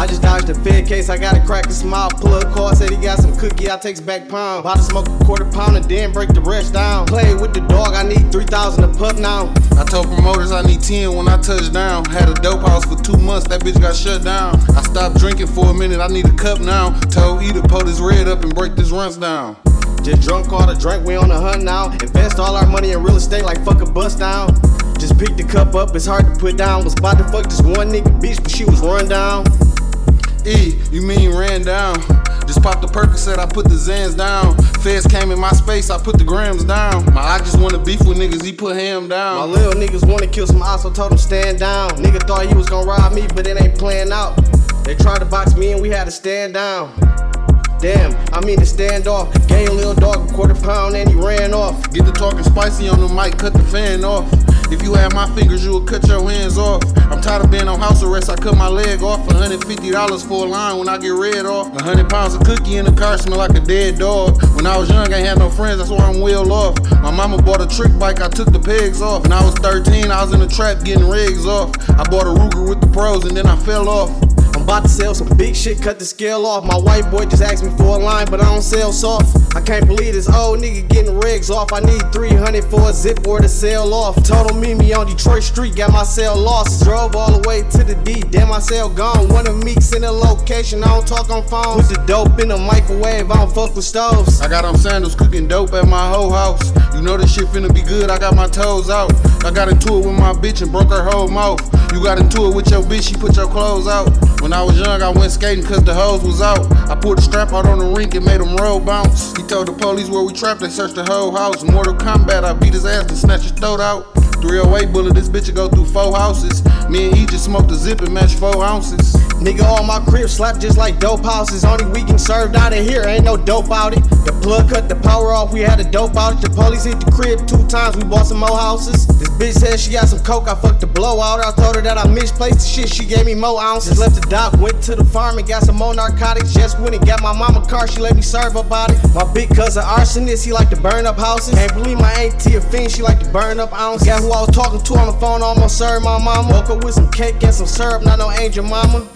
I just dodged the Fed case, I got a crack a smile. Pull up car, said he got some cookie, I takes back pound. About to smoke a quarter pound and then break the rest down. Play with the dog, I need 3,000 a pup now. I told promoters I need 10 when I touch down. Had a dope house for 2 months, that bitch got shut down. I stopped drinking for a minute, I need a cup now. Told E to pull this red up and break this runs down. Just drunk all the drink, we on the hunt now. Invest all our money in real estate like fuck a bust down. Just pick the cup up, it's hard to put down. Was about to fuck this one nigga bitch, but she was run down. E, you mean ran down? Just popped the Percocet, I put the Zans down. Feds came in my space, I put the grams down. I just wanna beef with niggas, he put him down. My little niggas wanna kill some ops, so told him stand down. Nigga thought he was gonna rob me, but it ain't playing out. They tried to box me and we had to stand down. Damn, I mean to stand off. Gave a little dog a quarter pound and he ran off. Get the talking spicy on the mic, cut the fan off. If you had my fingers, you would cut your hands off. I'm tired of being on house arrest, I cut my leg off. $150 for a line when I get red off. 100 pounds of cookie in the car, smell like a dead dog. When I was young, I ain't had no friends, that's why I'm well off. My mama bought a trick bike, I took the pegs off. When I was 13, I was in the trap getting rigs off. I bought a Ruger with the pros and then I fell off. I'm about to sell some big shit, cut the scale off. My white boy just asked me for a line, but I don't sell soft. I can't believe this old nigga getting rigs off. I need 300 for a zip or to sell off. Told him meet me on Detroit Street, got my cell lost. Drove all the way to the D, damn my cell gone. One of me send a location, I don't talk on phones. Put the dope in the microwave, I don't fuck with stoves. I got on sandals cooking dope at my whole house. You know this shit finna be good, I got my toes out. I got into it with my bitch and broke her whole mouth. You got into it with your bitch, she put your clothes out. When I was young, I went skating cause the hose was out. I pulled the strap out on the rink and made him roll bounce. He told the police where we trapped, they searched the whole house. Mortal Kombat, I beat his ass and snatched his throat out. 308 bullet, this bitch will go through 4 houses. Me and he just smoked a zip and matched 4 ounces. Nigga, all my crib slap just like dope houses. Only we can served out of here, ain't no dope out it. The plug cut the power off, we had a dope out it. The police hit the crib 2 times, we bought some more houses. This bitch said she got some coke, I fucked the blowout. I told her that I misplaced the shit, she gave me more ounces. Left the dock, went to the farm and got some more narcotics. Just went and got my mama car, she let me serve about it. My big cousin arsonist, he like to burn up houses. Can't believe my auntie a fiend, she like to burn up ounces. Got who I was talking to on the phone, almost served my mama. Woke up with some cake and some syrup, not no angel mama.